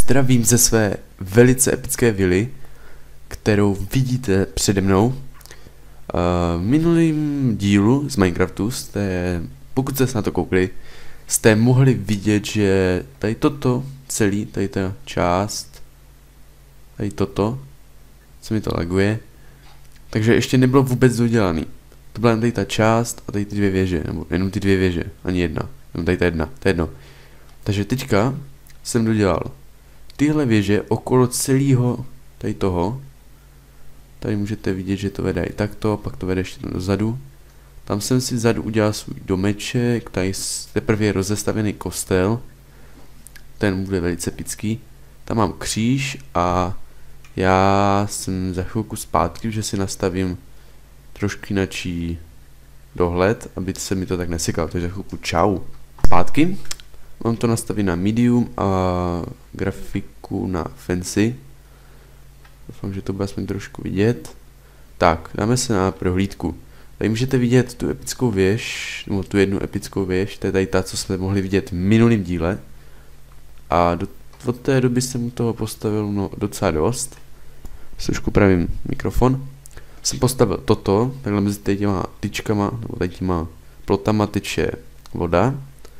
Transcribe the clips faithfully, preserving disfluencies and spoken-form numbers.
zdravím ze své velice epické vily, kterou vidíte přede mnou. V minulém dílu z Minecraftu jste, pokud jste se na to koukli, jste mohli vidět, že tady toto, celý, tady ta část, tady toto, co mi to laguje, takže ještě nebylo vůbec dodělaný. To byla jen tady ta část a tady ty dvě věže, nebo jenom ty dvě věže, ani jedna, jenom tady ta jedna, to je jedno. Takže teďka jsem dodělal tyhle věže okolo celého tady toho. Tady můžete vidět, že to vede i takto, pak to vede ještě dozadu. Tam jsem si vzadu udělal svůj domeček, tady teprve je rozestavěný kostel. Ten bude velice epický. Tam mám kříž a já jsem za chvilku zpátky, že si nastavím trošku jinačí dohled, aby se mi to tak nesekalo, takže za chvilku čau. Zpátky. Mám to nastavit na medium a grafiku na fancy. Doufám, že to bude aspoň trošku vidět. Tak, dáme se na prohlídku. Tady můžete vidět tu epickou věž, nebo tu jednu epickou věž, to je tady ta, co jsme mohli vidět v minulém díle. A do, od té doby jsem toho postavil no, docela dost. Trošku pravím mikrofon. Jsem postavil toto, takhle mezi tady těma tyčkama, nebo tady těma plotama tyče voda.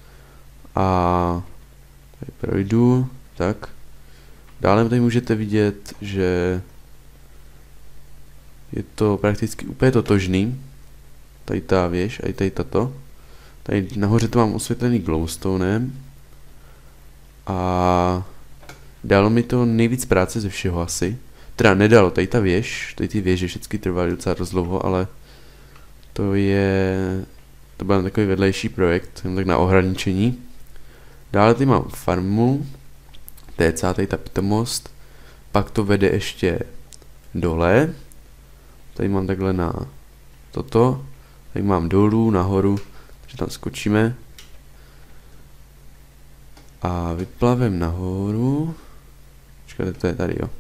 A tady projdu, tak. Dále tady můžete vidět, že je to prakticky úplně totožný. Tady ta věž a i tady tato. Tady nahoře to mám osvětlený glowstonem. A dalo mi to nejvíc práce ze všeho asi. Teda nedalo, tady ta věž, tady ty věže všechny trvaly docela dost dlouho, ale to je, to byl takový vedlejší projekt, jen tak na ohraničení. Dále tady mám farmu, to je celá tady ta pitomost, pak to vede ještě dole, tady mám takhle na toto, tady mám dolů, nahoru, takže tam skočíme a vyplavem nahoru, počkejte, to je tady, jo.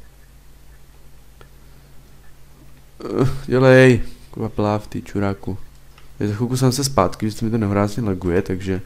Uh, dělej, kurva pláv, ty čuráku. Za chvilku jsem se zpátky, že se mi to nehorázně laguje, takže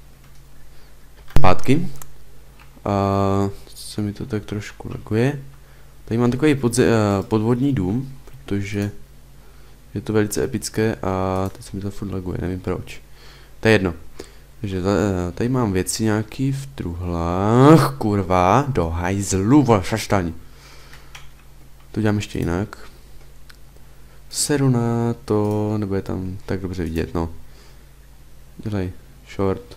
zpátky. A se mi to tak trošku laguje. Tady mám takový podze, uh, podvodní dům, protože je to velice epické a teď se mi to furt laguje, nevím proč. To je jedno. Takže uh, tady mám věci nějaký v truhlách, kurva, do hajzlu, vole, šaštaň. To dělám ještě jinak. Seru na to, nebo je tam tak dobře vidět, no. Dělej, short.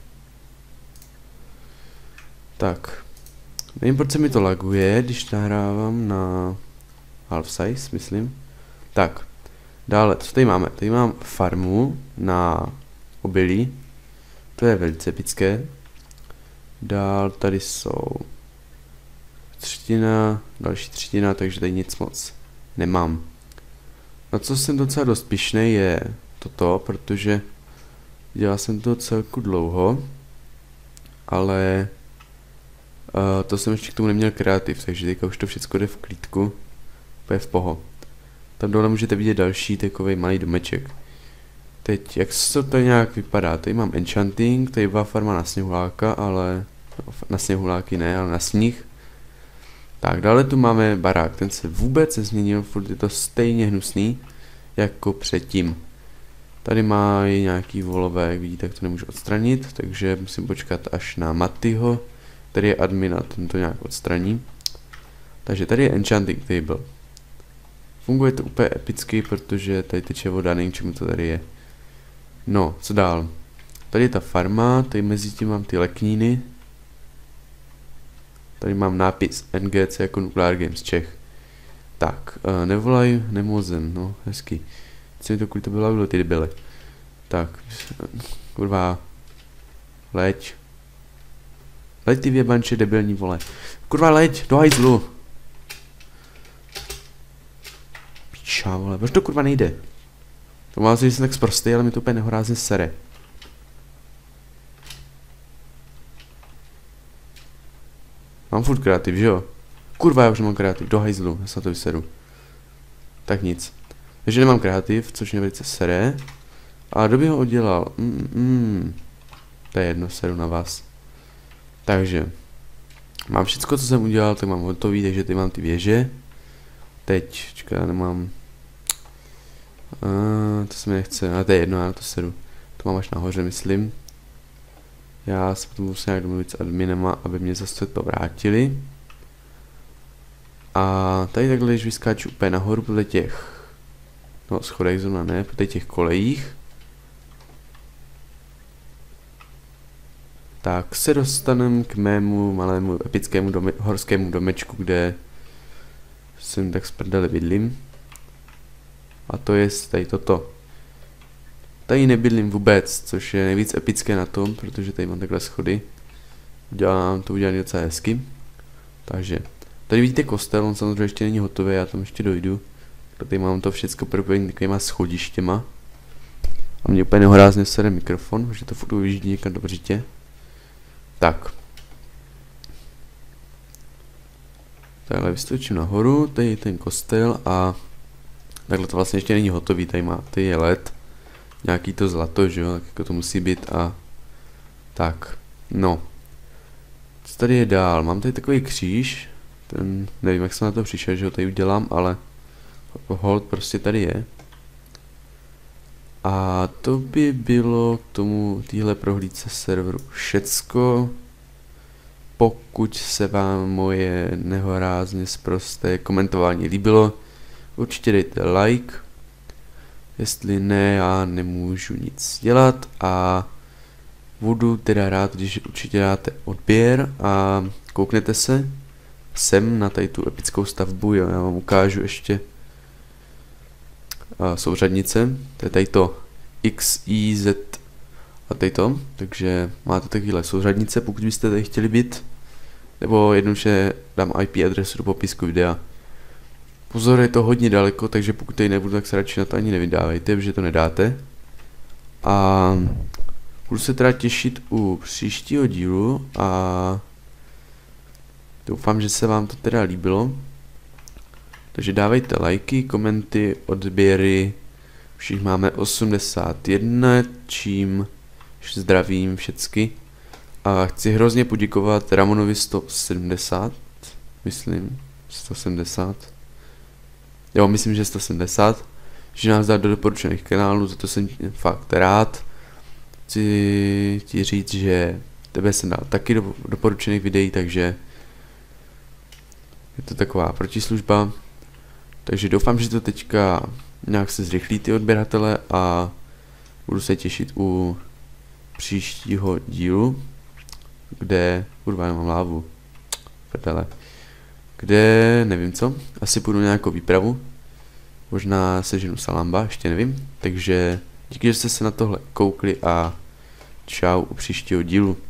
Tak. Nevím, proč se mi to laguje, když nahrávám na half size, myslím. Tak. Dále, co tady máme? Tady mám farmu na obilí. To je velice epické. Dál tady jsou třetina, další třetina, takže tady nic moc nemám. Na co jsem docela dost pyšnej je toto, protože dělal jsem to celku dlouho, ale uh, to jsem ještě k tomu neměl kreativ, takže teďka už to všechno jde v klídku, úplně v poho. Tam dole můžete vidět další takový malý domeček. Teď, jak to tady nějak vypadá, tady mám enchanting, tady byla farma na sněhuláka, ale na sněhuláky ne, ale na sníh. Tak, dále tu máme barák, ten se vůbec nezměnil, furt je to stejně hnusný, jako předtím. Tady má i nějaký volové, jak vidíte, tak to nemůžu odstranit, takže musím počkat až na Mattyho, který je admin a ten to nějak odstraní. Takže tady je enchanting table. Funguje to úplně epicky, protože tady teče voda, nevím, čemu to tady je. No, co dál? Tady je ta farma, tady mezi tím mám ty lekníny. Tady mám nápis N G C jako Nuclear Games Czech. Tak, uh, nevolaj, nemozem, no, hezky. Co mi to kvůli to bylo bavilo, ty debily. Tak, kurva, leď. Leď ty věbanče debilní, vole. Kurva, leď, do hajzlu. Píča, vole, proč to kurva nejde? To má si, že jsem tak sprostý, ale mi to úplně nehorázně sere. Mám furt kreativ, že jo? Kurva, já už nemám kreativ, do hajzlu, já se na to vyseru. Tak nic. Takže nemám kreativ, což mě velice sere. A kdo by ho udělal? Mm, mm. To je jedno, seru na vás. Takže. mám všecko, co jsem udělal, tak mám hotový, takže tady mám ty věže. Teď, čekaj, já nemám... A, to se mi nechce, ale to je jedno, já to sedu. To mám až nahoře, myslím. Já se potom musím nějak domluvit s adminema, aby mě zase to vrátili. A tady takhle, když vyskáču úplně nahoru podle těch... No, schodech zrovna ne, podle těch kolejích. Tak se dostaneme k mému malému epickému dome, horskému domečku, kde jsem tak z prdele bydlím. A to je tady toto. Tady nebydlím vůbec, což je nejvíc epické na tom, protože tady mám takhle schody. Dělám to udělané docela hezky. Takže, tady vidíte kostel, on samozřejmě ještě není hotový, já tam ještě dojdu. Tady mám to všechno propojené takovýma schodištěma. A mě úplně nehorázně sere mikrofon, protože to furt ujíždí někam do břitě. Tak. Takhle vystočím nahoru, tady je ten kostel a takhle to vlastně ještě není hotový, tady má, tady je led. Nějaký to zlato, že jo, tak jako to musí být a tak, no. Co tady je dál? Mám tady takový kříž, ten, nevím jak jsem na to přišel, že ho tady udělám, ale hold prostě tady je. A to by bylo k tomu téhle prohlídce serveru všecko. Pokud se vám moje nehorázně sprosté komentování líbilo, určitě dejte like. Jestli ne, já nemůžu nic dělat a budu teda rád, když určitě dáte odběr a kouknete se sem na tady tu epickou stavbu, jo, já vám ukážu ještě a souřadnice, to je tady to X, Y, Z a tady to, takže máte takovéhle souřadnice, pokud byste tady chtěli být, nebo jednoduše dám I P adresu do popisku videa. Pozor, je to hodně daleko, takže pokud tady nebudu, tak se radši na to ani nevydávejte, protože to nedáte. A budu se teda těšit u příštího dílu a doufám, že se vám to teda líbilo. Takže dávejte lajky, komenty, odběry, už jich máme osmdesát jedna, čím zdravím všecky. A chci hrozně poděkovat Ramonovi sto sedmdesát, myslím, sto sedmdesát. Jo, myslím, že sto sedmdesát, že nás dá do doporučených kanálů, za to jsem fakt rád. Chci ti říct, že tebe jsem dal taky do doporučených videí, takže je to taková protislužba. Takže doufám, že to teďka nějak se zrychlí ty odběratele a budu se těšit u příštího dílu, kde, kurva, nemám lávu, prdele, kde, nevím co, asi půjdu na nějakou výpravu, možná seženu salamba, ještě nevím, takže díky, že jste se na tohle koukli a čau u příštího dílu.